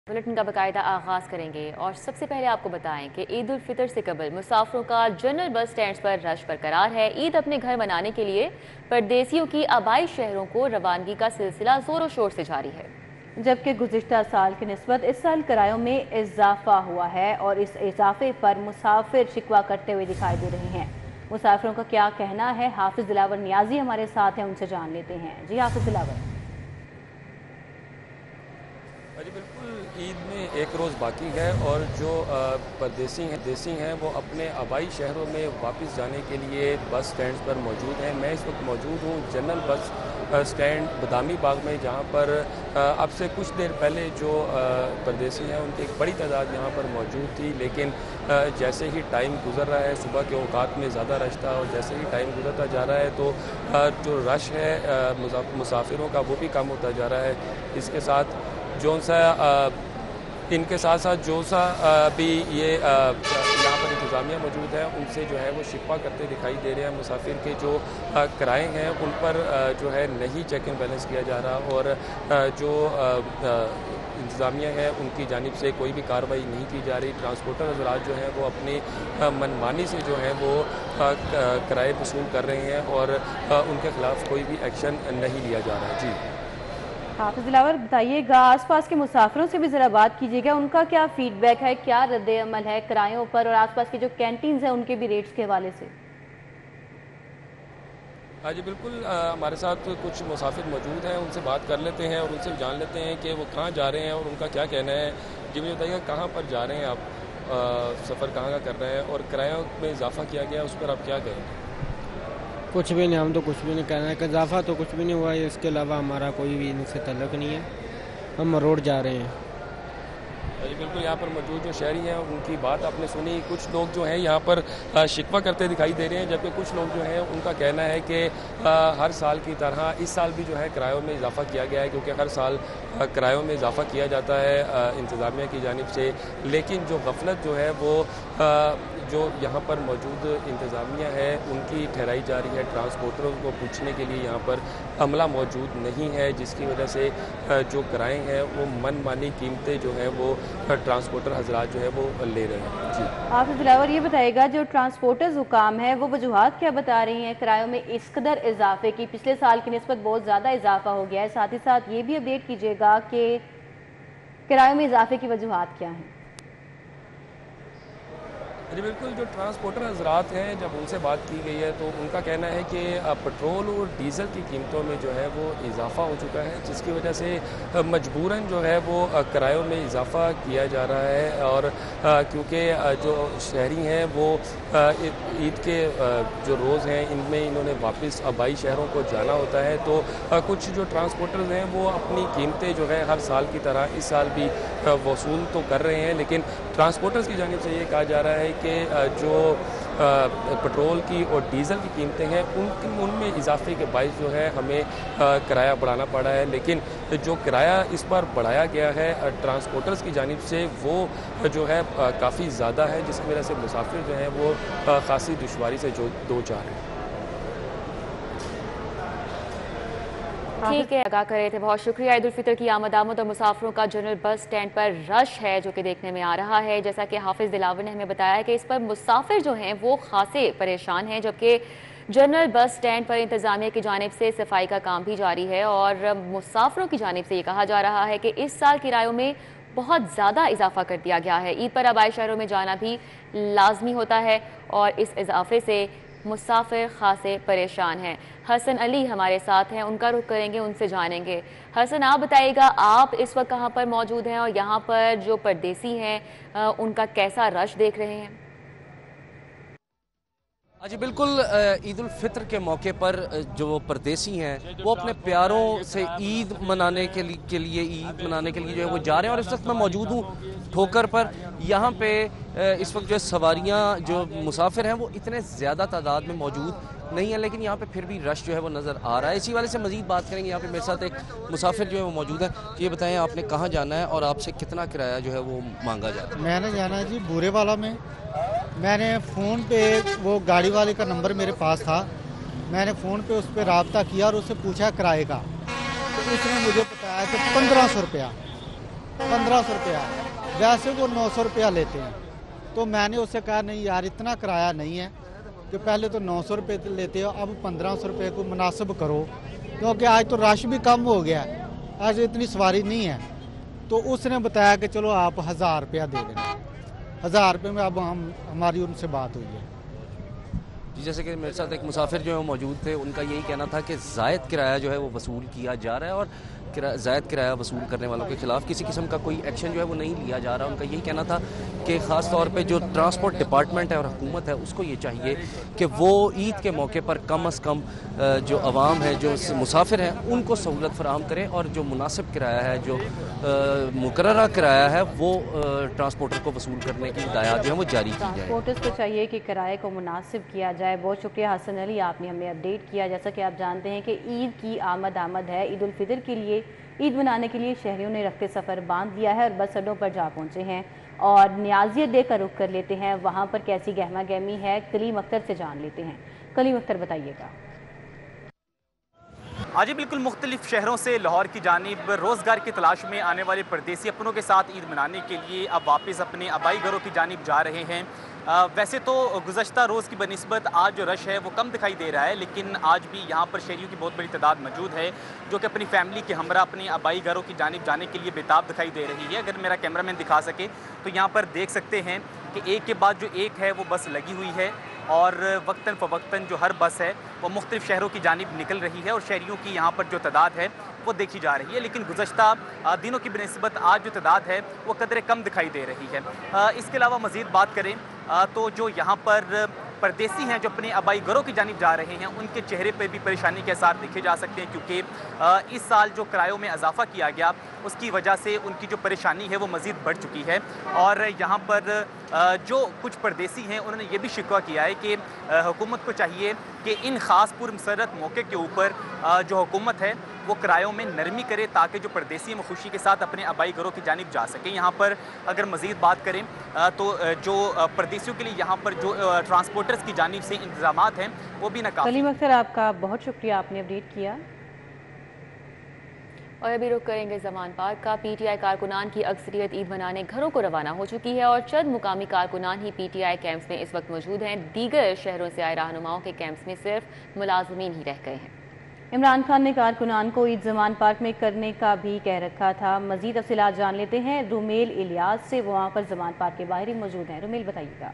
Bulletin का बाकायदा आगाज करेंगे और सबसे पहले आपको बताएं कि ईद उल फितर से कबल मुसाफिरों का जनरल बस स्टैंड पर रश बरकरार है। ईद अपने घर मनाने के लिए परदेसियों की आबाई शहरों को रवानगी का सिलसिला जोरों शोर से जारी है, जबकि गुज़िश्ता साल की निस्बत इस साल किरायों में इजाफा हुआ है और इस इजाफे पर मुसाफिर शिकवा करते हुए दिखाई दे रहे हैं। मुसाफिरों का क्या कहना है, हाफिज दिलावर नियाजी हमारे साथ हैं, उनसे जान लेते हैं। जी हाफिज दिलावर। जी बिल्कुल, ईद में एक रोज़ बाकी है और जो परदेसी हैं वो अपने आबाई शहरों में वापस जाने के लिए बस स्टैंड पर मौजूद हैं। मैं इस वक्त मौजूद हूँ general bus stand Badami Bagh में, जहाँ पर अब से कुछ देर पहले जो परदेसी हैं उनकी एक बड़ी तादाद यहाँ पर मौजूद थी, लेकिन जैसे ही टाइम गुजर रहा है, सुबह के औकात में ज़्यादा रश था और जैसे ही टाइम गुजरता जा रहा है तो जो रश है मुसाफिरों का वो भी कम होता जा रहा है। इसके साथ इनके साथ साथ जो सा भी ये यहाँ पर इंतज़ामिया मौजूद है, उनसे जो है वो शिकवा करते दिखाई दे रहे हैं। मुसाफिर के जो किराए हैं उन पर जो है नहीं चेक एंड बैलेंस किया जा रहा और जो इंतज़ामिया है उनकी जानिब से कोई भी कार्रवाई नहीं की जा रही। ट्रांसपोर्टर हज़रात जो हैं वो अपनी मनमानी से जो है वो किराए वसूल कर रहे हैं और उनके ख़िलाफ़ कोई भी एक्शन नहीं लिया जा रहा। जी हाफिज दिलावर बताइएगा, आसपास के मुसाफिरों से भी ज़रा बात कीजिएगा, उनका क्या फीडबैक है, क्या रद्द अमल है किरायों पर और आसपास के जो कैंटीन्स हैं उनके भी रेट्स के हवाले से। हाँ जी बिल्कुल, हमारे साथ कुछ मुसाफिर मौजूद हैं, उनसे बात कर लेते हैं और उनसे जान लेते हैं कि वो कहाँ जा रहे हैं और उनका क्या कहना है। जी मुझे बताइएगा, कहाँ पर जा रहे हैं आप, सफ़र कहाँ का कर रहे हैं और किरायों में इजाफा किया गया उस पर आप क्या कहें। कुछ भी नहीं, हम तो कुछ भी नहीं कहना है कि इजाफा तो कुछ भी नहीं हुआ है, इसके अलावा हमारा कोई भी इनसे तल्लुक़ नहीं है, हम रोड जा रहे हैं। जी बिल्कुल, यहाँ पर मौजूद जो शहरी हैं उनकी बात आपने सुनी। कुछ लोग जो हैं यहाँ पर शिकवा करते दिखाई दे रहे हैं, जबकि कुछ लोग जो हैं उनका कहना है कि हर साल की तरह इस साल भी जो है किरायों में इजाफा किया गया है, क्योंकि हर साल किरायों में इजाफा किया जाता है इंतज़ामिया की जानिब से, लेकिन जो गफलत जो है वो जो यहाँ पर मौजूद इंतज़ामिया है उनकी ठहराई जा रही है। ट्रांसपोर्टरों को पूछने के लिए यहाँ पर अमला मौजूद नहीं है, जिसकी वजह से जो किराए हैं वो मनमानी कीमतें जो है वो ट्रांसपोर्टर हजरात जो है वो ले रहे हैं। जी हाफिज दिलावर ये बताएगा, जो ट्रांसपोर्टर्स हुकाम है वो वजूहात क्या बता रही हैं किरायों में इस कदर इजाफे की, पिछले साल की निस्बत बहुत ज़्यादा इजाफा हो गया है। साथ ही साथ ये भी अपडेट कीजिएगा कि किरायों में इजाफे की वजूहात क्या हैं। जी बिल्कुल, जो ट्रांसपोर्टर हजरात हैं जब उनसे बात की गई है तो उनका कहना है कि पेट्रोल और डीज़ल की कीमतों में जो है वो इजाफ़ा हो चुका है, जिसकी वजह से मजबूरन जो है वो किरायों में इजाफ़ा किया जा रहा है। और क्योंकि जो शहरी हैं वो ईद के जो रोज़ हैं इनमें इन्होंने वापस आबाई शहरों को जाना होता है, तो कुछ जो ट्रांसपोर्टर्स हैं वो अपनी कीमतें जो है हर साल की तरह इस साल भी वसूल तो कर रहे हैं, लेकिन ट्रांसपोर्टर्स की जानिब से ये कहा जा रहा है कि जो पेट्रोल की और डीज़ल की कीमतें हैं उनमें इजाफे के बायस जो है हमें किराया बढ़ाना पड़ा है। लेकिन जो किराया इस बार बढ़ाया गया है ट्रांसपोर्टर्स की जानिब से वो जो है काफ़ी ज़्यादा है, जिसकी वजह से मुसाफिर जो हैं वो खासी दुश्वारी से जो दो चार हैं। ठीक है, आगाह कर रहे थे, बहुत शुक्रिया। ईद उल फितर की आमद और मुसाफिरों का जनरल बस स्टैंड पर रश है जो कि देखने में आ रहा है। जैसा कि हाफिज दिलावर ने हमें बताया कि इस पर मुसाफिर जो हैं वो खासे परेशान हैं, जबकि जनरल बस स्टैंड पर इंतजामिया की जानिब से सफाई का काम भी जारी है और मुसाफिरों की जानिब से ये कहा जा रहा है कि इस साल किरायों में बहुत ज़्यादा इजाफा कर दिया गया है। ईद पर आबाई शहरों में जाना भी लाजमी होता है और इस इजाफे से मुसाफिर खासे परेशान हैं। हसन अली हमारे साथ हैं, उनका रुख करेंगे, उनसे जानेंगे। हसन, आप बताइएगा, आप इस वक्त कहाँ पर मौजूद हैं और यहाँ पर जो परदेसी हैं उनका कैसा रश देख रहे हैं। जी बिल्कुल, ईद उल फितर के मौके पर जो परदेसी हैं वो अपने प्यारों से ईद मनाने के लिए जो है वो जा रहे हैं। और इस वक्त मैं मौजूद हूँ ठोकर पर। यहाँ पे इस वक्त जो सवारियाँ जो मुसाफिर हैं वो इतने ज़्यादा तादाद में मौजूद नहीं है, लेकिन यहाँ पे फिर भी रश जो है वो नज़र आ रहा है। इसी वाले से मज़ीद बात करेंगे। यहाँ पे मेरे साथ एक मुसाफिर जो है वो मौजूद है। ये बताएं, आपने कहाँ जाना है और आपसे कितना किराया जो है वो मांगा जाता है। मैंने जाना है जी बूरे वाला में। मैंने फ़ोन पे वो गाड़ी वाले का नंबर मेरे पास था, मैंने फ़ोन पे उस पर रब्ता किया और उससे पूछा किराए का, तो उसने मुझे बताया कि 1500 रुपया। 1500 रुपया, वैसे वो 900 रुपया लेते हैं। तो मैंने उससे कहा नहीं यार इतना किराया नहीं है कि पहले तो 900 रुपये लेते हो, अब 1500 रुपये को मुनासिब करो, क्योंकि आज तो रश भी कम हो गया, आज इतनी सवारी नहीं है। तो उसने बताया कि चलो आप 1000 रुपया दे देना। 1000 रुपये में अब हमारी उनसे बात हुई है। जी, जैसे कि मेरे साथ एक मुसाफिर जो है वो मौजूद थे, उनका यही कहना था कि ज़ायद किराया जो है वो वसूल किया जा रहा है और ज़ायद किराया वसूल करने वालों के खिलाफ किसी किस्म का कोई एक्शन जो है वो नहीं लिया जा रहा। उनका यही कहना था कि ख़ास तौर पे जो ट्रांसपोर्ट डिपार्टमेंट है और हुकूमत है उसको ये चाहिए कि वो ईद के मौके पर कम अज़ कम जो अवाम है, जो मुसाफिर हैं, उनको सहूलत फराहम करें और जो मुनासिब किराया है, जो मुकर्ररा किराया है, वो ट्रांसपोर्टर को वसूल करने की हिदायत जो है वो जारी की जाए। ट्रांसपोर्टर्स को चाहिए कि किराए को मुनासिब किया जाए। बहुत शुक्रिया हसन अली, आपने हमें अपडेट किया। जैसा कि आप जानते हैं कि ईद की आमद है। ईद उल फितर के लिए, ईद मनाने के लिए शहरियों ने रफ्ते सफ़र बांध लिया है और बस अड्डों पर जा पहुंचे हैं और न्याज़ियत देकर रुख कर लेते हैं वहां पर कैसी गहमा गहमी है। कलीम अख्तर से जान लेते हैं। कलीम अख्तर, बताइएगा। आज ही बिल्कुल मुख्तलिफ शहरों से लाहौर की जानिब रोज़गार की तलाश में आने वाले परदेसी अपनों के साथ ईद मनाने के लिए अब वापस अपने आबाई घरों की जानिब जा रहे हैं। वैसे तो गुज़श्ता रोज़ की बनिस्बत आज जो रश है वो कम दिखाई दे रहा है, लेकिन आज भी यहाँ पर शहरियों की बहुत बड़ी तादाद मौजूद है जो कि अपनी फैमिली के हमरा अपने आबाई घरों की जानिब जाने के लिए बेताब दिखाई दे रही है। अगर मेरा कैमरामैन दिखा सके तो यहाँ पर देख सकते हैं कि एक के बाद जो एक है वो बस लगी हुई है और वक्तन फ़वक्तन जो हर बस है वो मुख्तलिफ शहरों की जानिब निकल रही है और शहरियों की यहाँ पर जो तादाद है वो देखी जा रही है। लेकिन गुज़श्ता दिनों की बनिस्बत आज जो तादाद है वो कदरे कम दिखाई दे रही है। इसके अलावा मज़ीद बात करें तो जो यहाँ पर परदेसी हैं जो अपने आबाई घरों की जानिब जा रहे हैं उनके चेहरे पर भी परेशानी के आसार देखे जा सकते हैं, क्योंकि इस साल जो किरायों में इजाफा किया गया उसकी वजह से उनकी जो परेशानी है वो मज़ीद बढ़ चुकी है। और यहाँ पर जो कुछ परदेसी हैं उन्होंने ये भी शिकवा किया है कि हुकूमत को चाहिए कि इन ख़ास पुरमसरत मौके के ऊपर जो हुकूमत है वो किरायों में नरमी करे ताकि जो परदेसी में खुशी के साथ अपने आबाई घरों की जानिब जा सकें। यहाँ पर अगर मज़ीद बात करें तो जो परदेसियों के लिए यहाँ पर जो ट्रांसपोर्टर्स की जानिब से इंतजामात हैं वो भी नाकाफी। कलीम अख्तर, आपका बहुत शुक्रिया, आपने अपडेट किया। और अभी रुक करेंगे ज़मान पार्क का। पीटीआई कारकुनान की अक्सरियत ईद मनाने घरों को रवाना हो चुकी है और चंद मुकामी कारकुनान ही पीटीआई कैंप्स में इस वक्त मौजूद हैं। दीगर शहरों से आए रहनुमाओं के कैंप्स में सिर्फ मुलाजमीन ही रह गए हैं। इमरान खान ने कारकुनान को ईद ज़मान पार्क में करने का भी कह रखा था। मजीद तफसीलात जान लेते हैं रुमेल इलियास से, वो वहाँ पर ज़मान पार्क के बाहर ही मौजूद हैं। रुमेल, बताइएगा।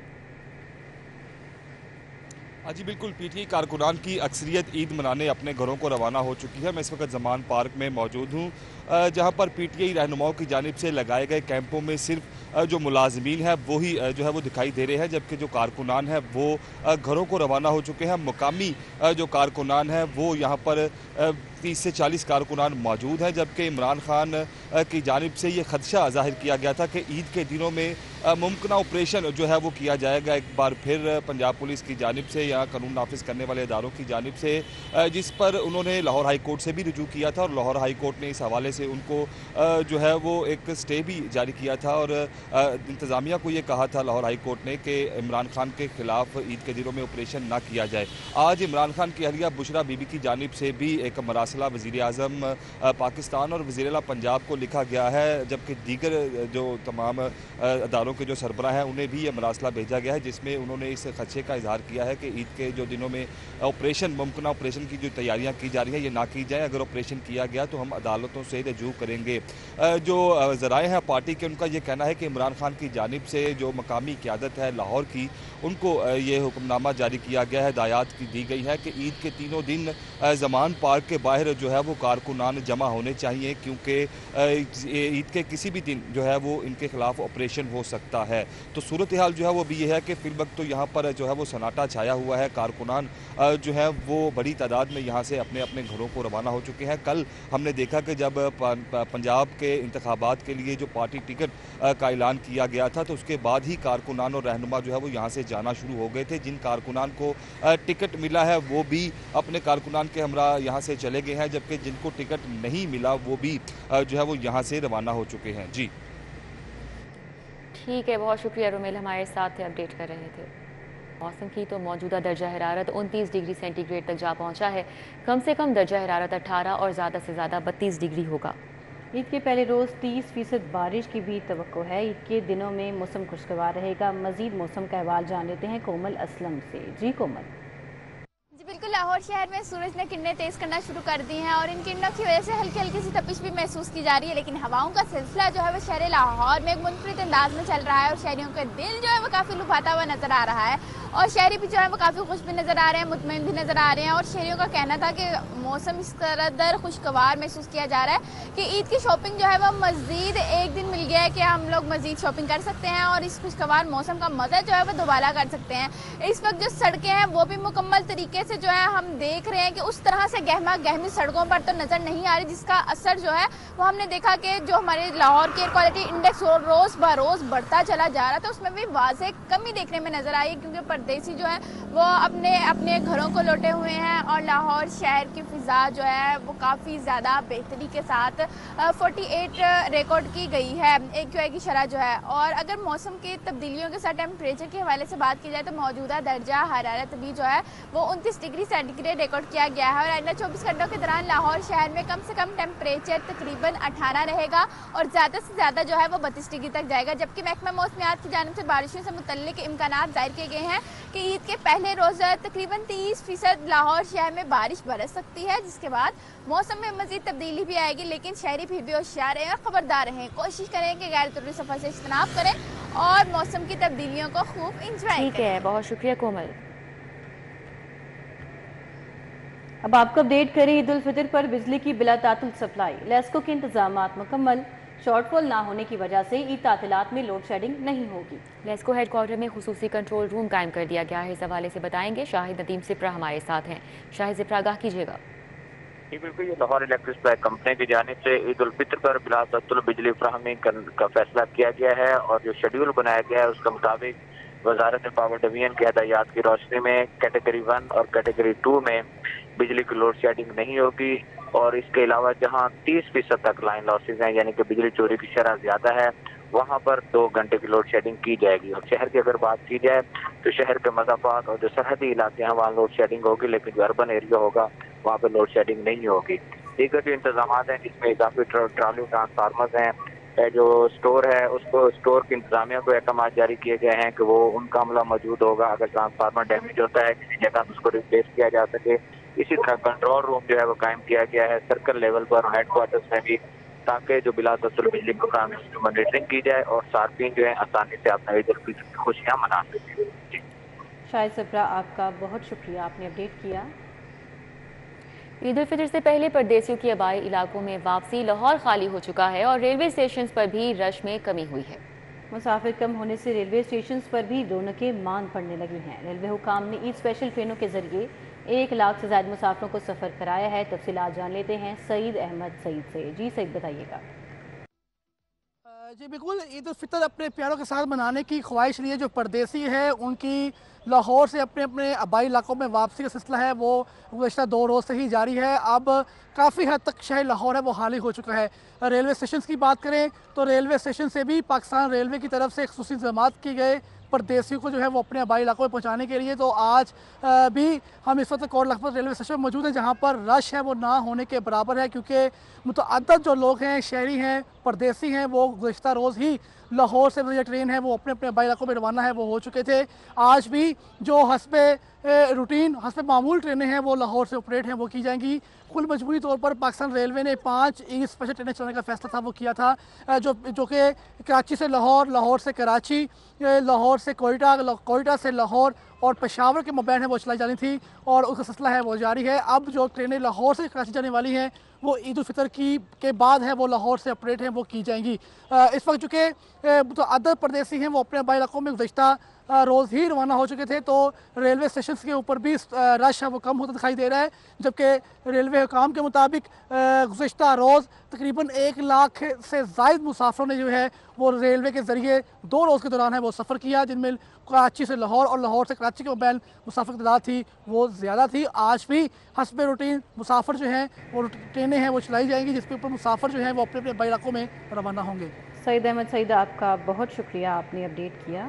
हाँ जी बिल्कुल, पीटीआई कारकुनान की अक्सरियत ईद मनाने अपने घरों को रवाना हो चुकी है। मैं इस वक्त ज़मान पार्क में मौजूद हूँ जहाँ पर पीटीआई रहनुमाओं की जानिब से लगाए गए कैंपों में सिर्फ जो मुलाजमीन है वही जो है वो दिखाई दे रहे हैं, जबकि जो कारकुनान है वो घरों को रवाना हो चुके हैं। मुकामी जो कारकुनान है वो यहाँ पर 30 से 40 कारकुनान मौजूद हैं, जबकि इमरान खान की जानिब से ये खदशा जाहिर किया गया था कि ईद के दिनों में मुमकिन ऑपरेशन जो है वो किया जाएगा एक बार फिर पंजाब पुलिस की जानिब से या कानून नाफिज करने वाले इदारों की जानिब से, जिस पर उन्होंने लाहौर हाई कोर्ट से भी रुजू किया था और लाहौर हाई कोर्ट ने इस हवाले से उनको जो है वो एक स्टे भी जारी किया था और इंतज़ामिया को ये कहा था लाहौर हाई कोर्ट ने कि इमरान खान के खिलाफ ईद के दिनों में ऑपरेशन ना किया जाए। आज इमरान खान की अहलिया बुशरा बीबी की जानिब से भी एक मरासला वज़ीर आज़म पाकिस्तान और वज़ीर आला पंजाब को लिखा गया है, जबकि दीगर जो तमाम अदारों के जो सरबराह हैं उन्हें भी ये मरासला भेजा गया है, जिसमें उन्होंने इस खदशे का इजहार किया है कि ईद के जो दिनों में ऑपरेशन मुमकिन ऑपरेशन की जो तैयारियां की जा रही हैं ये ना की जाए। अगर ऑपरेशन किया गया तो हम अदालतों से रजू करेंगे। जो ज़राए हैं पार्टी के उनका ये कहना है कि इमरान खान की जानिब से जो मकामी क़यादत है लाहौर की उनको ये हुक्मनामा जारी किया गया है, हिदायत की दी गई है कि ईद के तीनों दिन ज़मान पार्क के बाहर जो है वो कारकुनान जमा होने चाहिए, क्योंकि ईद के किसी भी दिन जो है वो इनके खिलाफ ऑपरेशन हो सकता है। तो सूरत हाल जो है वो भी ये है कि फिल वक्त तो यहाँ पर जो है वो सन्नाटा छाया हुआ है। कारकुनान जो है वो बड़ी तादाद में यहाँ से अपने अपने घरों को रवाना हो चुके हैं। कल हमने देखा कि जब पंजाब के इंतखाबात के लिए जो पार्टी टिकट का ऐलान किया गया था तो उसके बाद ही कारकुनान और रहनुमा जो है वो यहाँ से जाना शुरू हो गए थे। जिन कारकुनान को टिकट मिला है वो भी अपने कारकुनान के हमरा यहाँ से चले गए हैं, जबकि जिनको टिकट नहीं मिला वो भी जो है वो यहाँ से रवाना हो चुके हैं। जी ठीक है, बहुत शुक्रिया रुमेल, हमारे साथ अपडेट कर रहे थे। मौसम की तो मौजूदा दर्जा हरारत 29 डिग्री सेंटीग्रेड तक जा पहुंचा है। कम से कम दर्जा हरारत 18 और ज़्यादा से ज़्यादा 32 डिग्री होगा। ईद के पहले रोज़ 30% बारिश की भी तवक्को है। ईद के दिनों में मौसम खुशगवार रहेगा। मजीद मौसम का अहवाल जान लेते हैं कोमल असलम से। जी कोमल। जी बिल्कुल, लाहौर शहर में सूरज ने किरणें तेज़ करना शुरू कर दी हैं और इन किरणों की वजह से हल्की हल्की सी तपिश भी महसूस की जा रही है, लेकिन हवाओं का सिलसिला जो है वो शहर लाहौर में एक मुनफरिद अंदाज में चल रहा है और शहरियों का दिल जो है वो काफ़ी लुभाता हुआ नजर आ रहा है और शहरी भी जो है वो काफ़ी खुश भी नज़र आ रहे हैं, मुतमईन भी नज़र आ रहे हैं। और शहरियों का कहना था कि मौसम इस कदर खुशगवार महसूस किया जा रहा है कि ईद की शॉपिंग जो है वो मज़ीद एक दिन मिल गया है कि हम लोग मज़ीद शॉपिंग कर सकते हैं और इस खुशगवार मौसम का मज़ा जो है वो दोबारा कर सकते हैं। इस वक्त जो सड़कें हैं वो भी मुकम्मल तरीके से जो है हम देख रहे हैं कि उस तरह से गहमा गहमी सड़कों पर तो नज़र नहीं आ रही, जिसका असर जो है वो हमने देखा कि जो हमारे लाहौर के एयर क्वालिटी इंडेक्स रोज़ ब रोज़ बढ़ता चला जा रहा था, उसमें भी वाज़ेह कमी देखने में नज़र आई, क्योंकि परदेसी जो है वो अपने अपने घरों को लौटे हुए हैं और लाहौर शहर की फ़िज़ा जो है वो काफ़ी ज़्यादा बेहतरी के साथ 48 रिकॉर्ड की गई है AQI की शरह जो है। और अगर मौसम की तब्दीलियों के साथ टेम्परेचर के हवाले से बात की जाए तो मौजूदा दर्जा हरारत भी जो है वो 29 डिग्री सेंटीग्रेड रिकॉर्ड किया गया है और आइंदा 24 घंटों के दौरान लाहौर शहर में कम से कम टेम्परेचर तकरीबन 18 रहेगा और ज़्यादा से ज़्यादा जो है वो 32 डिग्री तक जाएगा। जबकि महकमा मौसमियात की जानिब से बारिशों से मुतल्लिक इम्कानात जाहिर किए गए हैं कि ईद के पहले रोज़ तकरीबन 30% लाहौर शहर में बारिश बरस सकती है, जिसके बाद मौसम में मजीद तब्दीली भी आएगी। लेकिन शहरी फिर भी होशियार रहें और खबरदार रहें, कोशिश करें कि गैर जरूरी सफ़र से इज्तनाब करें और मौसम की तब्दीलियों को खूब इंजॉय करें। ठीक है, बहुत शुक्रिया कोमल। अब आपको अपडेट करें ईद उल फितर पर बिजली की बिला तातुल सप्लाई। लेस्को के इंतजामात मुकम्मल, शॉर्टफॉल ना होने की वजह से ईद तातीलात में लोड शेडिंग नहीं होगी। लेस्को हेडक्वार्टर में खुसूसी कंट्रोल रूम कायम कर दिया गया है। इस हवाले से बताएंगे शाहिद नदीम सिप्रा हमारे साथ हैं। शाहिद सिप्रा, आगाह कीजिएगा। बिल्कुल, ये लाहौर इलेक्ट्रिक सप्लाई कंपनी की जानिब से ईद उल फितर पर बिला तातुल बिजली फराहमी का फैसला किया गया है और जो शेड्यूल बनाया गया है उसके मुताबिक वजारत पावर डिवीजन की हदायत की रोशनी में कैटेगरी 1 और कैटेगरी 2 में बिजली की लोड शेडिंग नहीं होगी और इसके अलावा जहां 30% तक लाइन लॉसेज हैं यानी कि बिजली चोरी की शरह ज्यादा है, वहां पर 2 घंटे की लोड शेडिंग की जाएगी। और शहर की अगर बात की जाए तो शहर के मज़ाफात और जो सरहदी इलाके हैं वहाँ लोड शेडिंग होगी, लेकिन जो अर्बन एरिया होगा वहाँ पर लोड शेडिंग नहीं होगी। दीगर जो इंतजाम हैं जिसमें इजाफी ट्राली ट्रांसफार्मर्स हैं, जो स्टोर है उसको स्टोर की इंतजामिया को अहकाम जारी किए गए हैं कि वो उनका अमला मौजूद होगा, अगर ट्रांसफार्मर डैमेज होता है किसी जगह तो उसको रिप्लेस किया जा सके। इसी तरह कंट्रोल रूम जो है वो कायम किया गया है सर्कल लेवल पर हेडक्वार्टर्स में भी, ताकि जो बिला तसल्लुल बिजली को मॉनिटरिंग की जाए और सार्फिन जो है आसानी से अपना ईद उल फितर की खुशियाँ मना सकें। शाहिद सिप्रा, आपका बहुत शुक्रिया, आपने अपडेट किया। ईद उल फितर से पहले परदेसियों की आबाई इलाकों में वापसी, लाहौर खाली हो चुका है और रेलवे स्टेशन पर भी रश में कमी हुई है। मुसाफिर कम होने से रेलवे स्टेशन पर भी रौनकें मान पड़ने लगी हैं। रेलवे हुकाम ने ईद स्पेशल ट्रेनों के जरिए 1 लाख से ज़्यादा मुसाफिरों को सफ़र कराया है। तफसीलात जान लेते हैं सईद अहमद सईद से। जी सईद, बताइएगा। जी बिल्कुल, ईद उल फितर अपने प्यारों के साथ मनाने की ख्वाहिश लिए जो परदेसी है उनकी लाहौर से अपने अपने आबाई इलाकों में वापसी का सिलसिला है वो गुज़श्ता 2 रोज़ से ही जारी है। अब काफ़ी हद तक शहर लाहौर है वो खाली हो चुका है। रेलवे स्टेशन की बात करें तो रेलवे स्टेशन से भी पाकिस्तान रेलवे की तरफ से खुसूसी इंतजाम किए गए परदेसियों को जो है वो अपने आबाई इलाकों में पहुंचाने के लिए। तो आज भी हम इस वक्त कोट लखपत रेलवे स्टेशन पर मौजूद हैं जहां पर रश है वो ना होने के बराबर है, क्योंकि मुतअद्दिद जो लोग हैं, शहरी हैं, परदेसी हैं, वो गुज़श्ता रोज़ ही लाहौर से जो ट्रेन है वो अपने अपने आबाई इलाकों में रवाना है वो हो चुके थे। आज भी जो हस्बे रूटीन हस्बे मामूल ट्रेनें हैं वो लाहौर से ऑपरेट हैं वो की जाएंगी। कुल मजबूरी तौर पर पाकिस्तान रेलवे ने 5 ईद स्पेशल ट्रेनें चलाने का फैसला था वो किया था, जो कि कराची से लाहौर, लाहौर से कराची, लाहौर से कोयटा, कोयटा से लाहौर और पेशावर के मबैन है वो चलाई जानी थी और उसका सिलसिला है वो जारी है। अब जो ट्रेनें लाहौर से कराची जाने वाली हैं वो ईद उल फितर के बाद है वो लाहौर से ऑपरेट हैं वो की जाएंगी। इस वक्त चूँकि तो अदर परदेसी हैं वो अपने आबाई इलाकों में गुज़श्ता रोज़ ही रवाना हो चुके थे, तो रेलवे स्टेशन के ऊपर भी रश है वो कम होता दिखाई दे रहा है। जबकि रेलवे हुकाम के मुताबिक गुज़श्ता रोज़ तकरीबन 1 लाख से ज़ायद मुसाफिरों ने जो है वो रेलवे के ज़रिए 2 रोज़ के दौरान है वो सफ़र किया, जिनमें कराची से लाहौर और लाहौर से कराची के मोबाइल मुसाफिर की तादाद थी वो ज़्यादा थी। आज भी हस्बे रूटीन मुसाफिर जो हैं वो ट्रेनें हैं वो चलाई जाएंगी जिसके ऊपर मुसाफिर जो हैं वो अपने अपने आबाई इलाकों में रवाना होंगे। सईद अहमद सईद, आपका बहुत शुक्रिया, आपने अपडेट किया।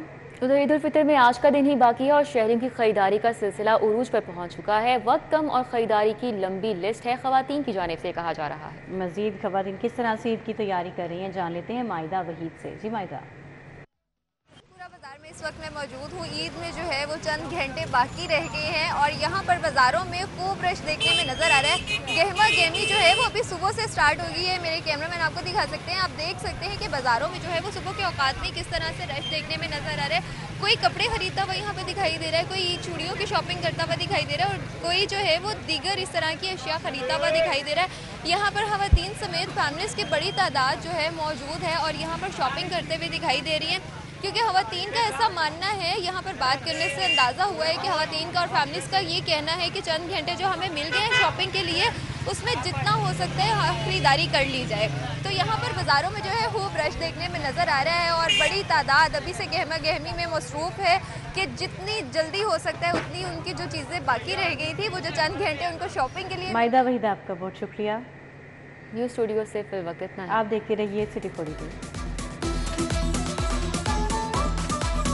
तो ईद उल फितर में आज का दिन ही बाकी है और शहरियों की खरीदारी का सिलसिला उरूज पर पहुंच चुका है। वक्त कम और खरीदारी की लंबी लिस्ट है, खवातीन की जानिब से कहा जा रहा है। मजीद खवातीन किस तरह से ईद की तैयारी कर रही हैं, जान लेते हैं माइदा वहीद से। जी माइदा। बाजार में इस वक्त मैं मौजूद हूँ। ईद में जो है वो चंद घंटे बाकी रह गए हैं और यहाँ पर बाज़ारों में खूब रश देखने में नज़र आ रहा है। गहमा गहमी जो है वो अभी सुबह से स्टार्ट हो गई है। मेरे कैमरामैन आपको दिखा सकते हैं, आप देख सकते हैं कि बाज़ारों में जो है वो सुबह के औकात में किस तरह से रश देखने में नज़र आ रहा है। कोई कपड़े खरीदता हुआ यहाँ पे दिखाई दे रहा है, कोई चूड़ियों की शॉपिंग करता हुआ दिखाई दे रहा है और कोई जो है वो दीगर इस तरह की अशिया खरीदता हुआ दिखाई दे रहा है। यहाँ पर खवातीन समेत फैमिलीज़ की बड़ी तादाद जो है मौजूद है और यहाँ पर शॉपिंग करते हुए दिखाई दे रही हैं, क्योंकि खवातीन का ऐसा मानना है, यहाँ पर बात करने से अंदाज़ा हुआ है कि खवातीन का और फैमिलीज़ का ये कहना है कि चंद घंटे जो हमें मिल गए हैं शॉपिंग के लिए, उसमें जितना हो सकता है खरीदारी कर ली जाए। तो यहाँ पर बाज़ारों में जो है खूब रश देखने में नज़र आ रहा है और बड़ी तादाद अभी से गहमा गहमी में मसरूफ़ है कि जितनी जल्दी हो सकता है उतनी उनकी जो चीज़ें बाकी रह गई थी, वो जो चंद घंटे उनको शॉपिंग के लिए। माइदा वहीद आपका बहुत शुक्रिया। न्यूज़ स्टूडियो से फिर वक्त इतना। आप देखते रहिए सिटी 42।